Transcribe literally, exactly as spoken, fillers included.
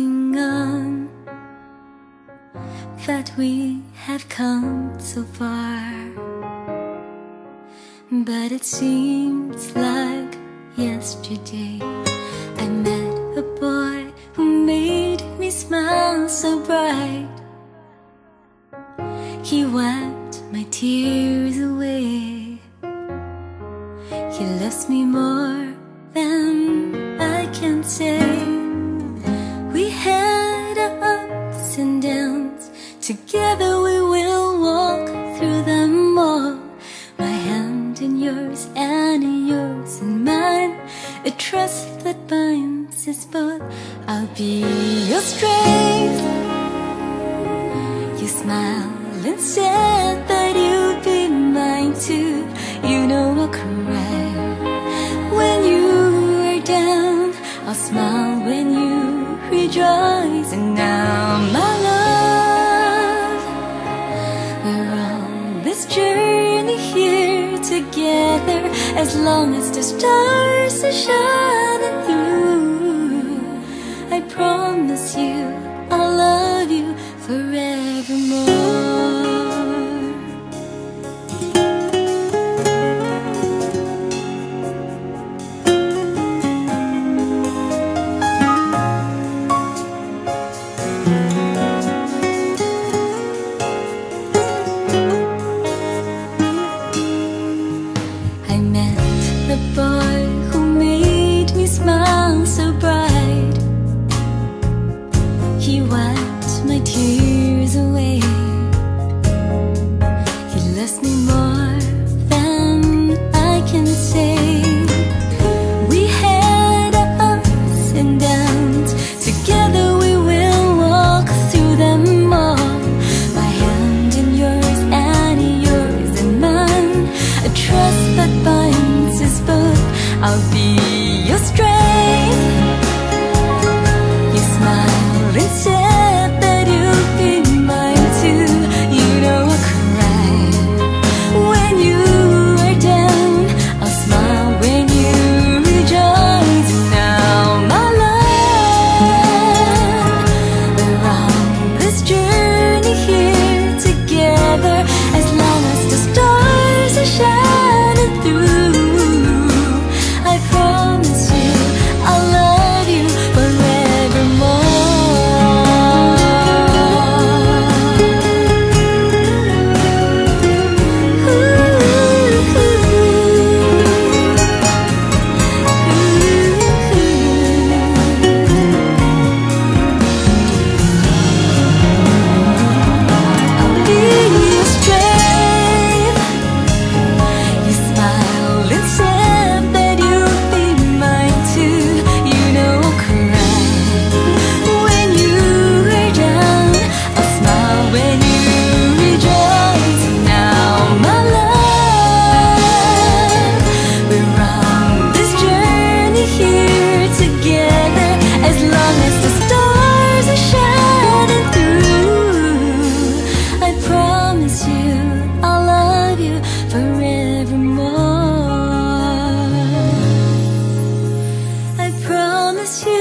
holding on, that we have come so far. But it seems like yesterday I met a boy who made me smile so bright. He wiped my tears away. He loves me more than I can say. We had our ups and downs, together we will walk through them all. My hand in yours and yours in mine, a trust that binds us both. I'll be your strength. You smile and said that you'd be mine too. You know I'll cry when you are down, I'll smile when you rejoice. And now my love, we're on this journey here together, as long as the stars are shining through. I promise you I'll love you forevermore. He wiped my tears away. He loves me more than I can say. We had our ups and downs, together we will walk through them all. My hand in yours and yours in mine, a trust that binds us both. I'll be your strength. You smile and said that you'll be mine too. You know I'll cry when you are down, I'll smile when you rejoice. Now my love, we're on this journey here together, as long as the stars are shining through. I promise you I'll love you forevermore. I'll be your strength. You smiled and said that you'd be mine too. You know I'll cry when you are down, I'll smile when you rejoice. Now my love, we're on this journey here together, as long as the stars are shining through. I promise you I'll love you forevermore. I promise you